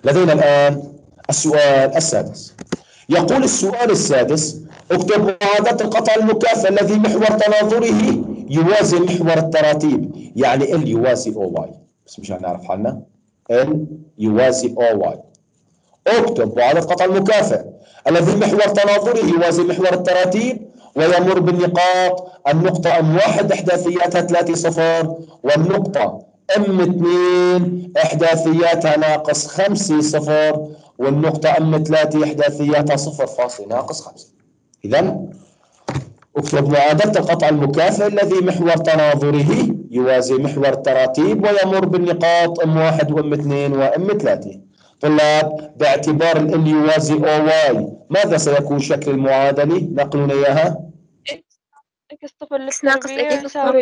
لدينا الآن السؤال السادس. يقول السؤال السادس: اكتب معادلة القطع المكافئ الذي محور تناظره يوازي محور التراتيب. يعني ال يوازي او واي، بس مشان نعرف حالنا ال يوازي او واي. اكتب معادلة القطع المكافئ الذي محور تناظره يوازي محور التراتيب ويمر بالنقاط: النقطة M1 إحداثياتها 3 صفر، والنقطة M2 إحداثياتها ناقص 5 صفر، والنقطة M3 إحداثياتها 0 فاصل ناقص 5. إذا اكتب معادلة القطع المكافئ الذي محور تناظره يوازي محور التراتيب ويمر بالنقاط M1 وM2 وM3. طلاب، باعتبار ال يوازي او واي ماذا سيكون شكل المعادلة؟ نقلون اياها. اكس صفر للتربيع يساوي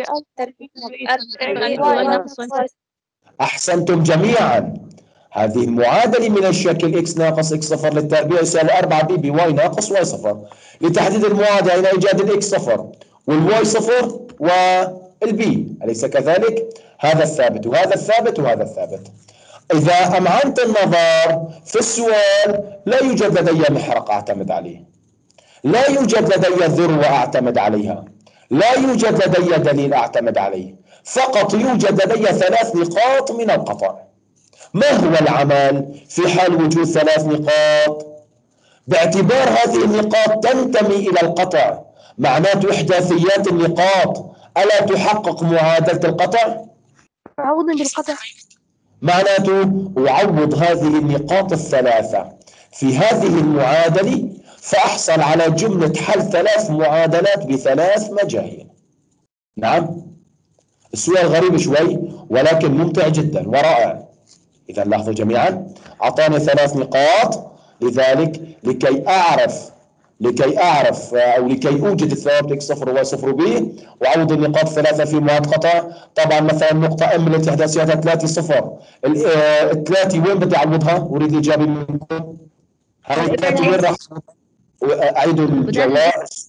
احسنتم جميعا. هذه المعادلة من الشكل x ناقص x صفر للتربيع يساوي 4b بواي ناقص y صفر. لتحديد المعادلة هنا ايجاد الاكس صفر والواي صفر والبي، أليس كذلك؟ هذا الثابت وهذا الثابت وهذا الثابت. إذا أمعنت النظر في السؤال لا يوجد لدي محرق أعتمد عليه، لا يوجد لدي ذروة أعتمد عليها، لا يوجد لدي دليل أعتمد عليه، فقط يوجد لدي 3 نقاط من القطع. ما هو العمل في حال وجود 3 نقاط؟ باعتبار هذه النقاط تنتمي إلى القطع، معناته إحداثيات النقاط ألا تحقق معادلة القطع؟ عوضا بالقطع، معناته أعوض هذه النقاط الثلاثة في هذه المعادلة فأحصل على جملة حل 3 معادلات ب3 مجاهيل. نعم، السؤال غريب شوي ولكن ممتع جدا ورائع. إذا لاحظوا جميعا، أعطاني 3 نقاط، لذلك لكي أعرف أو لكي أوجد الثوابت x صفر و y صفر و b وأعوض النقاط 3 في معادلة قطع. طبعا مثلا نقطة M التي إحداثياتها 3 صفر، الثلاثة وين بدي أعوضها؟ أريد الإجابة منكم. هاي الثلاثة وين راح أعيد الجواب؟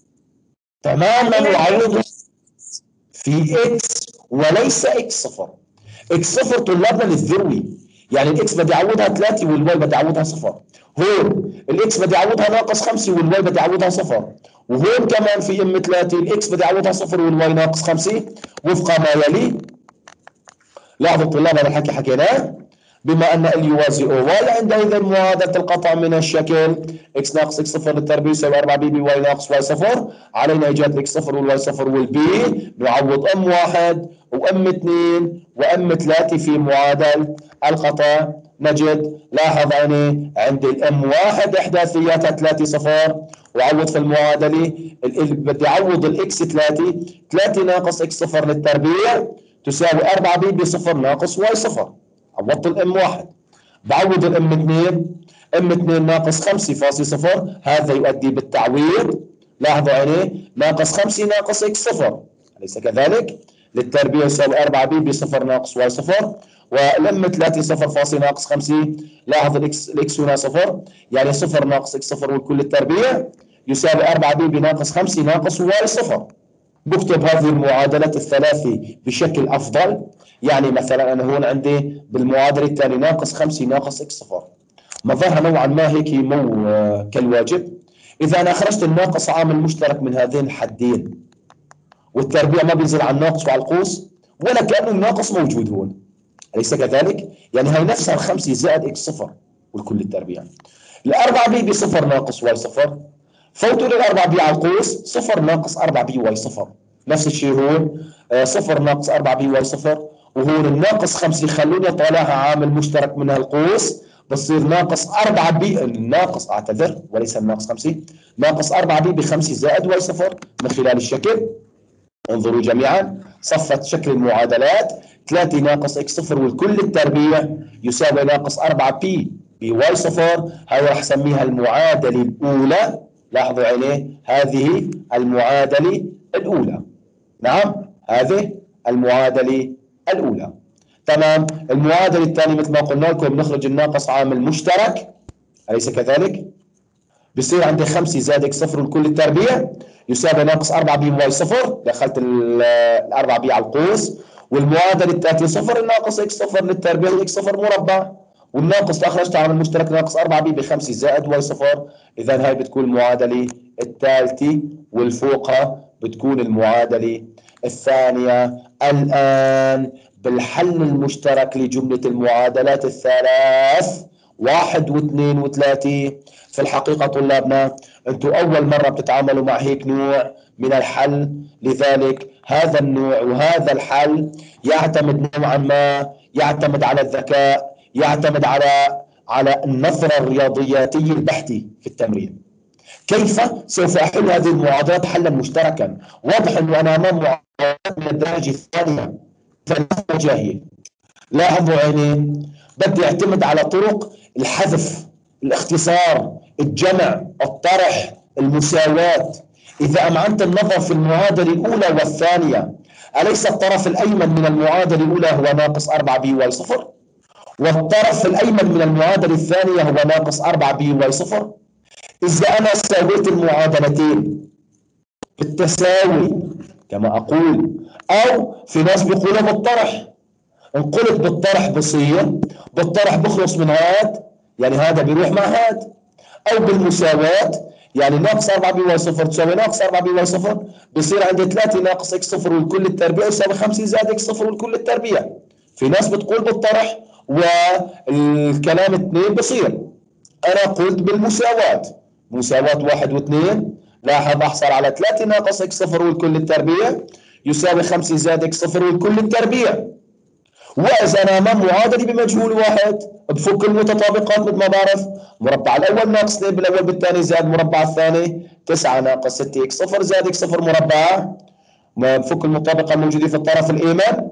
تماما، أعوض في x وليس x صفر. x صفر طلابنا للذروي، يعني الاكس بدي اعوضها 3 والواي بدي اعوضها 0. هون الاكس بدي اعوضها ناقص 5 والواي بدي اعوضها 0. وهون كمان في M3 الاكس بدي اعوضها 0 والواي ناقص 5 وفق ما يلي. لاحظوا طلاب هذا الحكي حكيناه. بما ان ال يوازي او واي، عندئذ معادله القطع من الشكل x ناقص x صفر للتربيع يساوي 4b بواي ناقص y صفر. علينا ايجاد x صفر والواي صفر والبي. نعوض M1 وM2 وM3 في معادله القطع. نجد، لاحظ عيني، عندي الM1 احداثياتها 3 صفر، وعوض في المعادله بدي اعوض الاكس 3 ناقص x صفر للتربيع تساوي 4b بصفر ناقص y صفر. عوضت الM1. بعوض الM2 ناقص 5.0، هذا يؤدي بالتعويض. لاحظوا عيني، ناقص 5 ناقص x صفر، أليس كذلك؟ للتربيع يساوي 4b بصفر ناقص y صفر. والM3 صفر فاصل ناقص 5. لاحظ الاكس هنا صفر، يعني صفر ناقص x صفر والكل التربيع يساوي 4b بناقص 5 ناقص y صفر. بكتب هذه المعادلات الثلاثة بشكل أفضل. يعني مثلا أنا هون عندي بالمعادلة الثانية ناقص 5 ناقص x صفر، مظهرها نوعا ما هيك مو كالواجب. إذا أنا أخرجت الناقص عامل مشترك من هذين الحدين والتربيع ما بينزل على الناقص وعلى القوس ولا كأنه الناقص موجود هون، أليس كذلك؟ يعني هاي نفسها الخمسة زائد x صفر والكل التربيع. الأربعة بي بصفر ناقص y صفر، فوتوا للأربعة بي على القوس، صفر ناقص 4 بي واي صفر. نفس الشيء هون، صفر ناقص 4 بي واي صفر. وهون الناقص 5 خلوني اطالعها عامل مشترك من القوس، بصير ناقص 4 بي، الناقص اعتذر وليس الناقص 5، ناقص 4 بي ب5 زائد واي صفر من خلال الشكل. انظروا جميعا، صفت شكل المعادلات. 3 ناقص x صفر والكل التربيع يساوي ناقص 4 بي بواي صفر. هاي راح اسميها المعادلة الأولى. لاحظوا عينيه، هذه المعادلة الأولى. نعم، هذه المعادلة الأولى. تمام. المعادلة الثانية مثل ما قلنا لكم نخرج الناقص عامل مشترك، أليس كذلك؟ بصير عندي 5 زائد x صفر والكل التربيع يساوي ناقص 4 بي واي صفر. دخلت ال4 بي على القوس. والمعادلة الثالثة صفر الناقص x صفر للتربيع x صفر مربع، والناقص أخرجت عن المشترك ناقص 4 بي ب5 زائد واي صفر. إذا هاي بتكون المعادلة الثالثة والفوقها بتكون المعادلة الثانية. الآن بالحل المشترك لجملة المعادلات الثلاث 1 و2 و3، في الحقيقة طلابنا أنتم أول مرة بتتعاملوا مع هيك نوع من الحل، لذلك هذا النوع وهذا الحل يعتمد نوعا ما يعتمد على الذكاء، يعتمد على النظرة الرياضياتية البحتة في التمرين. كيف سوف أحل هذه المعادلات حلا مشتركا؟ واضح أنه أنا أمام معادلات من الدرجة الثانية مجاهيل. لاحظوا عيني، بدي أعتمد على طرق الحذف، الاختصار، الجمع، الطرح، المساواة. إذا أمعنت النظر في المعادلة الأولى والثانية، أليس الطرف الأيمن من المعادلة الأولى هو ناقص 4 بي واي صفر؟ والطرف الأيمن من المعادلة الثانية هو ناقص 4 بي واي صفر؟ إذا أنا سويت المعادلتين بالتساوي كما أقول، أو في ناس بيقولوا بالطرح، انقلب بالطرح بصير، بالطرح بخلص من هاد، يعني هذا بيروح مع هاد، أو بالمساواة، يعني ناقص 4 بي واي صفر تساوي ناقص 4 بي واي صفر، بصير عندي 3 ناقص اكس صفر والكل التربيع يساوي 5 زائد اكس صفر والكل التربيع. في ناس بتقول بالطرح والكلام اثنين بصير. أنا قلت بالمساواة، مساواة 1 و2، لاحظ أحصل على 3 ناقص اكس صفر والكل التربيع يساوي 5 زائد اكس صفر والكل التربيع. وإذا أنا أمام معادلة بمجهول واحد، بفك المتطابقات مثل ما بعرف، مربع الأول ناقص 2 بالأول بالثاني زائد مربع الثاني 9 ناقص 6 اكس صفر زائد اكس صفر مربع، بفك المطابقة الموجودة في الطرف الأيمن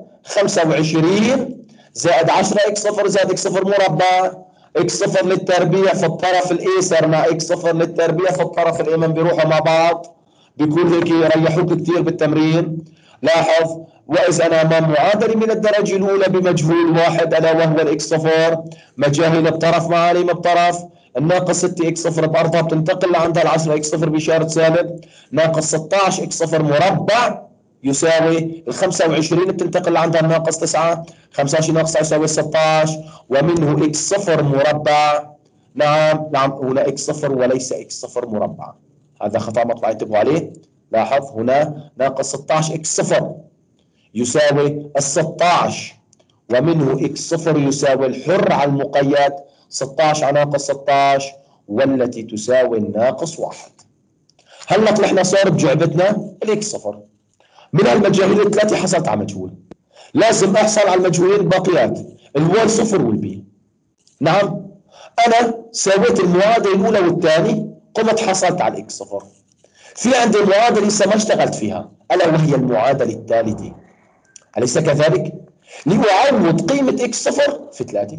25 زائد 10 اكس صفر زائد اكس صفر مربع، اكس صفر للتربيع في الطرف الايسر مع اكس صفر للتربيع في الطرف الايمن بيروحوا مع بعض، بيكون هيك يريحوك كثير بالتمرين. لاحظ، واذا انا امام معادله من الدرجه الاولى بمجهول واحد الا وهو الاكس صفر، مجاهيل بطرف معالم بطرف، الناقص 6 اكس صفر بارضها بتنتقل لعندها ال 10 اكس صفر باشاره سالب، ناقص 16 اكس صفر مربع يساوي ال 25 بتنتقل لعندها الناقص 9، 25 ناقص 9 يساوي 16 ومنه اكس صفر مربع. نعم هنا اكس صفر وليس اكس صفر مربع، هذا خطأ مطلع انتبهوا عليه. لاحظ هنا ناقص 16 اكس صفر يساوي ال 16 ومنه اكس صفر يساوي الحر على المقيد 16 على ناقص 16 والتي تساوي الناقص 1. هلا طلعنا صار بجعبتنا الاكس صفر. من المجاهيل الثلاثه حصلت على مجهول، لازم احصل على المجهولين الباقيات الواي صفر والبي. نعم انا سويت المعادله الاولى والثانيه، قمت حصلت على الاكس صفر. في عندي معادله لسه ما اشتغلت فيها الا وهي المعادله الثالثه، اليس كذلك؟ لأعوض قيمه اكس صفر في 3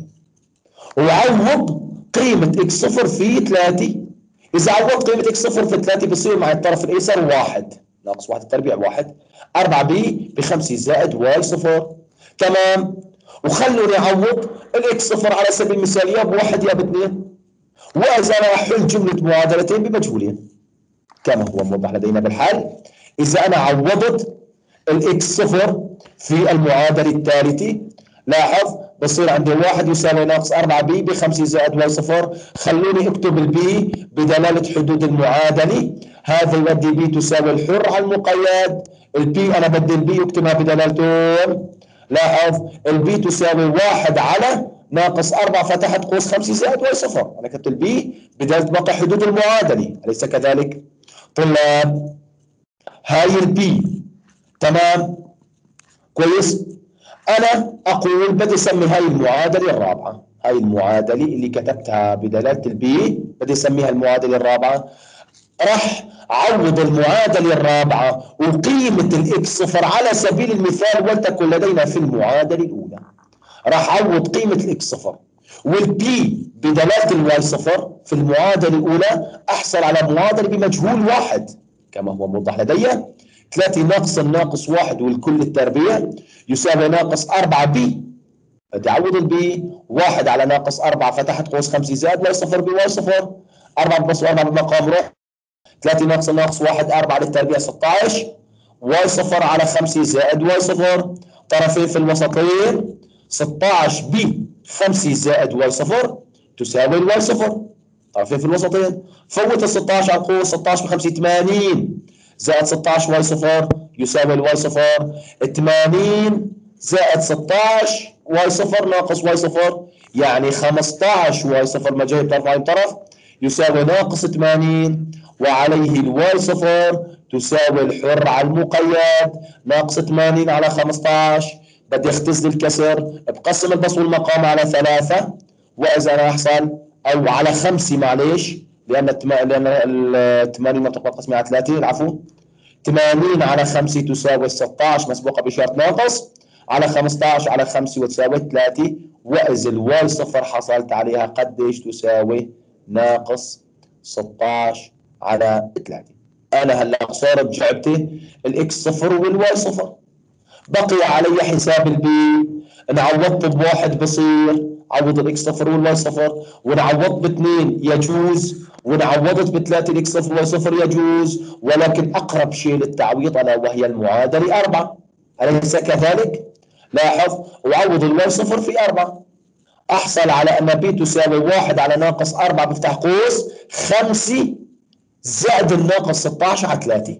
وأعوض قيمه اكس صفر في 3. اذا عوضت قيمه اكس صفر في 3 بصير مع الطرف الايسر 1 ناقص 1 التربيع 1 4 بي ب5 زائد واي صفر. تمام، وخلوني اعوض الاكس صفر على سبيل المثال يا بواحد يا باثنين، واذا انا احل جمله معادلتين بمجهولين كما هو موضح لدينا بالحل. اذا انا عوضت الاكس صفر في المعادله الثالثه، لاحظ بصير عندي 1 يساوي ناقص 4 بي ب5 زائد واي صفر. خلوني اكتب البي بدلاله حدود المعادله، هذا يودي بي تساوي الحر على المقيد، البي انا بدي البي اكتبها بدلالتين. لاحظ البي تساوي 1 على ناقص 4 فتحت قوس 5 زائد واي صفر، انا كتبت البي بدلاله باقي حدود المعادله، اليس كذلك؟ طلاب هاي البي تمام كويس. انا اقول بدي اسمي هاي المعادله الرابعه، هاي المعادله اللي كتبتها بدلاله البي بدي اسميها المعادله الرابعه. راح عوض المعادله الرابعه وقيمه الاكس صفر على سبيل المثال ولتكن لدينا في المعادله الاولى، راح عوض قيمه الاكس صفر والبي بدلاله الواي صفر في المعادله الاولى، احصل على معادله بمجهول واحد كما هو موضح لدي 3 ناقص الناقص 1 والكل التربيع يساوي ناقص 4 بي، بدي اعوض البي 1 على ناقص 4 فتحت قوس 5 زائد واي صفر بواي صفر، 4 بلس 4 بالمقام روح، 3 ناقص الناقص 1 4 للتربيع 16 واي صفر على 5 زائد واي صفر، طرفين في الوسطين 16 بي 5 زائد واي صفر تساوي الواي صفر، طرفين في الوسطين. فوت ال 16 على القوس، 16 ب 5 80 زائد 16 واي صفر يساوي الواي صفر. 80 زائد 16 واي صفر ناقص واي صفر يعني 15 واي صفر ما جاي بطرف عين طرف يساوي ناقص 80، وعليه الواي صفر تساوي الحر على المقيد ناقص 80 على 15. بدي اختزل الكسر، بقسم البسط والمقام على 3 واذا احصل او على 5 معلش، لان ال 80 ما تقدر تقسمها على 30 العفو. 80 على 5 تساوي 16 مسبوقه بشرط ناقص على 15 على 5 وتساوي 3، واذا الواي صفر حصلت عليها قديش تساوي ناقص 16 على 3. انا هلا صارت جعبتي الاكس صفر والواي صفر، بقي علي حساب البي. ان عوضت بواحد بصير عوض الاكس صفر والواي صفر، وان عوضت باثنين يجوز، وان عوضت بثلاثه الاكس صفر والواي صفر يجوز، ولكن اقرب شيء للتعويض الا وهي المعادله 4، اليس كذلك؟ لاحظ، وعوض الواي صفر في 4 احصل على ان بي تساوي 1 على ناقص 4 بفتح قوس 5 زائد الناقص 16 على 3،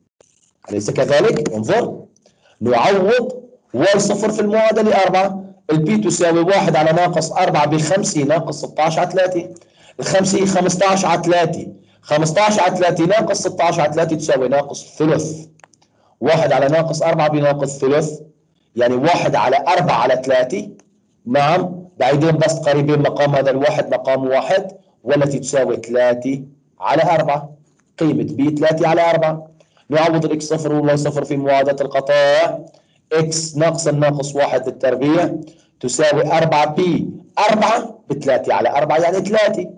اليس كذلك؟ انظر، نعوض واي صفر في المعادله 4، البي تساوي 1 على ناقص 4 ب 5 ناقص 16 على 3، الخمسه 15 على 3، 15 على 3 ناقص 16 على 3 تساوي ناقص ثلث. 1 على ناقص 4 بناقص ثلث، يعني 1 على 4 على 3. نعم، بعيدين بسط قريبين مقام هذا الواحد مقام 1، والتي تساوي 3 على 4. قيمة بي 3 على 4. نعوض الاكس صفر والواي صفر في معادلة القطاع. اكس ناقص الناقص 1 للتربيع تساوي 4 بي 4 ب 3 على 4 يعني 3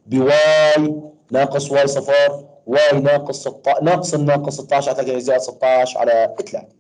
بواي ناقص واي صفر واي ناقص ناقص الناقص 16 على 3 زائد 16 على 3.